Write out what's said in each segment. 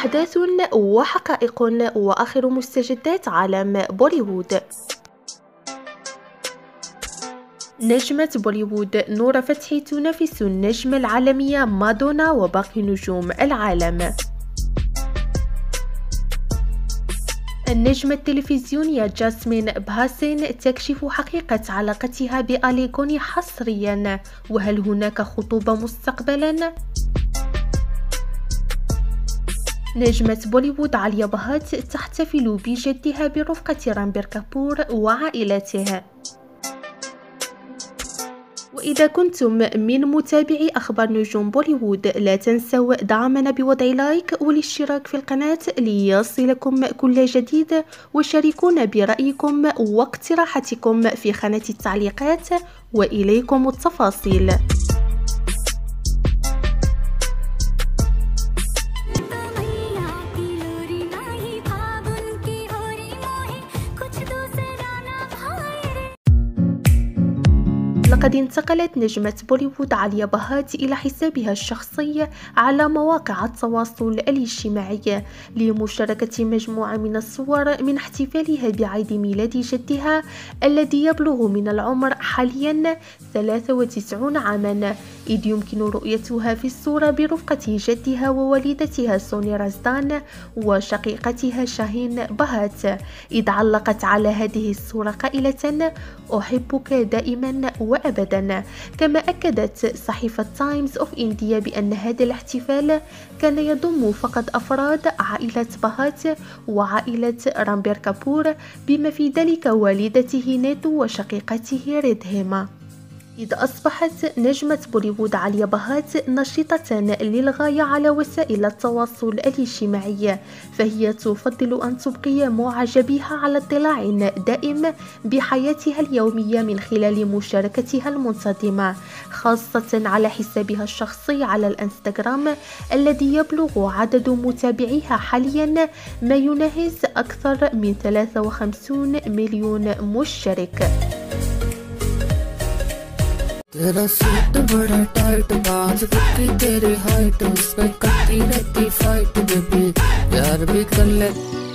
أحداث وحقائق وآخر مستجدات عالم بوليوود. نجمة بوليوود نور فتحي تنافس النجمة العالمية مادونا وباقي نجوم العالم. النجمة التلفزيونية جاسمين بهاسين تكشف حقيقة علاقتها بآلي غوني حصريا، وهل هناك خطوبة مستقبلا؟ نجمة بوليوود عليا بهات تحتفل بجدها برفقة رامبير كابور وعائلته. وإذا كنتم من متابعي أخبار نجوم بوليوود لا تنسوا دعمنا بوضع لايك والاشتراك في القناة ليصلكم كل جديد، وشاركونا برأيكم واقتراحاتكم في خانة التعليقات، وإليكم التفاصيل. لقد انتقلت نجمة بوليوود عليا بهات إلى حسابها الشخصي على مواقع التواصل الاجتماعي لمشاركة مجموعة من الصور من احتفالها بعيد ميلاد جدها الذي يبلغ من العمر حاليا 93 عاما، إذ يمكن رؤيتها في الصورة برفقة جدها ووالدتها سوني رزدان وشقيقتها شاهين بهات، إذ علقت على هذه الصورة قائلة: أحبك دائما وأبدا. كما أكدت صحيفة تايمز أوف إنديا بأن هذا الاحتفال كان يضم فقط أفراد عائلة بهات وعائلة رامبير كابور، بما في ذلك والدته نيتو وشقيقته ريدهيما. إذ أصبحت نجمة بوليوود عليا بهات نشطة للغاية على وسائل التواصل الاجتماعي، فهي تفضل أن تبقي معجبيها على اطلاع دائم بحياتها اليومية من خلال مشاركتها المنتظمة، خاصة على حسابها الشخصي على الانستغرام الذي يبلغ عدد متابعيها حاليا ما يناهز أكثر من 53 مليون مشترك. तेरा सूट बड़ा टाइट बाज की तेरी हाइट उस पे करती रहती फाइट बेबी यार भी कर ले।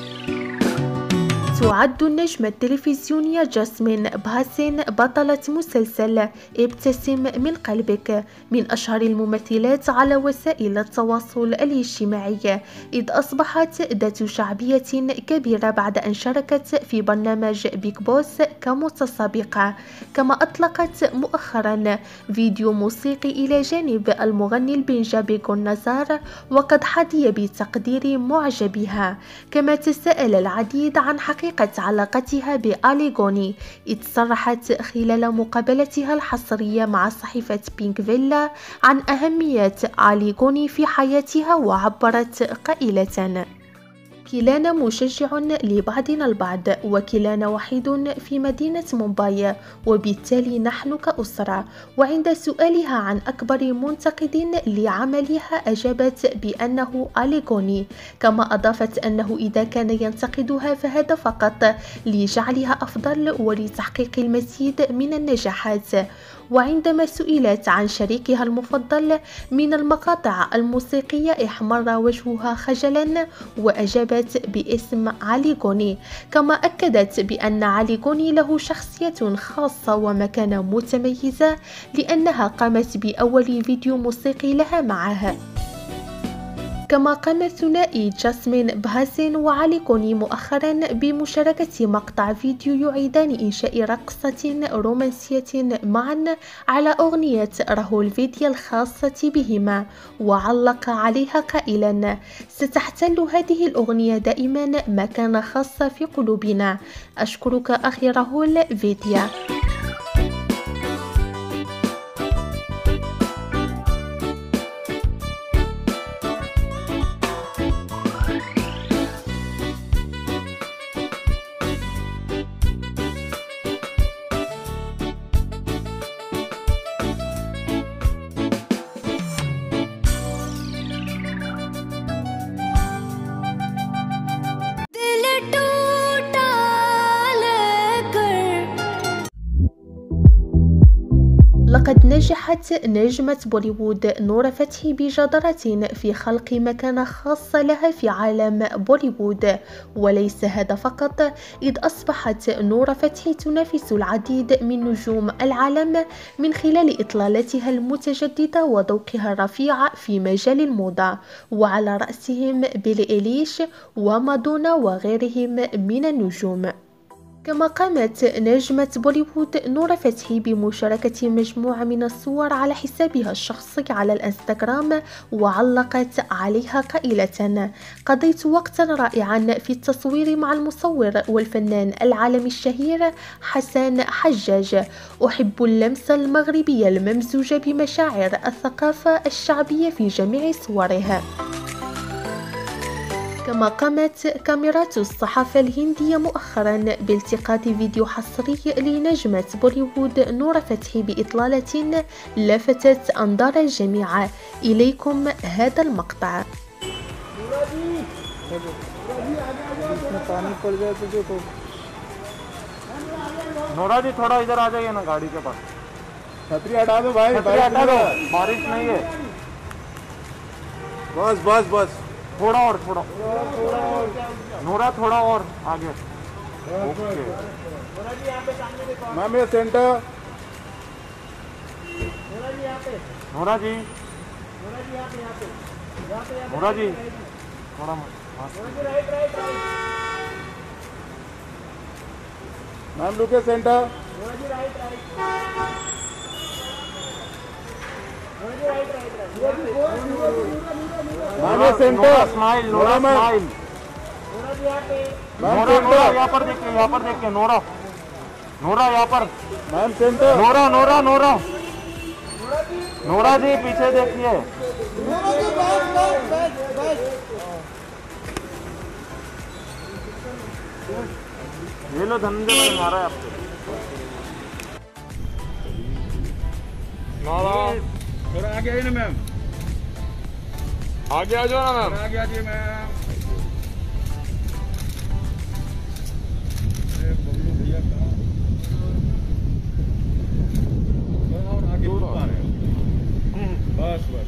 تعد النجمة التلفزيونية جاسمين بهاسين بطلة مسلسل ابتسم من قلبك، من أشهر الممثلات على وسائل التواصل الاجتماعي، إذ أصبحت ذات شعبية كبيرة بعد أن شاركت في برنامج بيك بوس كمتسابقة. كما أطلقت مؤخرا فيديو موسيقي إلى جانب المغني البنجابي غنزار، وقد حظي بتقدير معجبيها. كما تساءل العديد عن حقيقة علاقتها بآلي غوني، إذ صرحت خلال مقابلتها الحصرية مع صحيفة بينك فيلا عن أهمية آلي غوني في حياتها، وعبرت قائلة: كلانا مشجع لبعضنا البعض، وكلانا وحيد في مدينة مومباي، وبالتالي نحن كأسرة. وعند سؤالها عن أكبر منتقد لعملها أجابت بأنه آلي غوني، كما أضافت أنه إذا كان ينتقدها فهذا فقط لجعلها أفضل ولتحقيق المزيد من النجاحات. وعندما سئلت عن شريكها المفضل من المقاطع الموسيقية احمر وجهها خجلا وأجابت باسم آلي غوني. كما أكدت بأن آلي غوني له شخصية خاصة ومكانة متميزة لأنها قامت بأول فيديو موسيقي لها معه. كما قام الثنائي جاسمين بهاسين وآلي غوني مؤخرا بمشاركة مقطع فيديو يعيدان إنشاء رقصة رومانسية معا على أغنية راهول فيديا الخاصة بهما، وعلق عليها قائلا: ستحتل هذه الأغنية دائما مكانة خاصة في قلوبنا، أشكرك أخي راهول فيديا. لقد نجحت نجمة بوليوود نورة فتحي بجدارة في خلق مكانة خاصة لها في عالم بوليوود، وليس هذا فقط، إذ أصبحت نورة فتحي تنافس العديد من نجوم العالم من خلال إطلالتها المتجددة وذوقها الرفيع في مجال الموضة، وعلى رأسهم بيلي إيليش ومادونا وغيرهم من النجوم. كما قامت نجمة بوليوود نورة فتحي بمشاركة مجموعة من الصور على حسابها الشخصي على الانستغرام، وعلقت عليها قائلة: قضيت وقتا رائعا في التصوير مع المصور والفنان العالمي الشهير حسن حجاج، أحب اللمس المغربي الممزوج بمشاعر الثقافة الشعبية في جميع صوره. كما قامت كاميرات الصحافة الهندية مؤخرا بالتقاط فيديو حصري لنجمة بوليوود نورة فتحي بإطلالة لفتت أنظار الجميع. إليكم هذا المقطع. नोरा जी थोड़ा इधर आ जाइए ना गाड़ी के पास। छतरी हटा दो भाई, छतरी हटा दो, बारिश नहीं है। बस बस बस, थोड़ा और, थोड़ा नोरा, थोड़ा और आगे। ओके मैम, ये centre. Nora ji, Nora ji थोड़ा ma'am, look at centre. Nora centre, smile, Nora smile. Nora, Nora यहाँ पर देखिए, यहाँ पर देखिए, नोरा, नोरा यहाँ पर ma'am centre. Nora, Nora, Nora, Nora ji पीछे देखिए। ये लो धनंजय भाई मारा है आपको। थोड़ा आगे आइए ना मैम, आगे आ जाओ ना मैम, आगे आ जाइए मैम। भैया और आगे दूर आ रहे हैं। बस बस,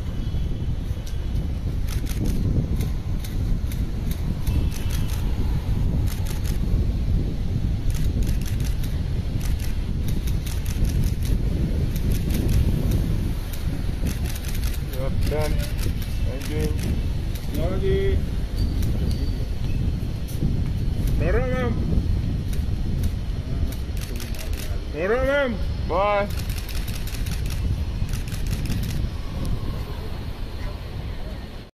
done. Thank you. Nora ji. Nora ma'am. Nora ma'am. Bye.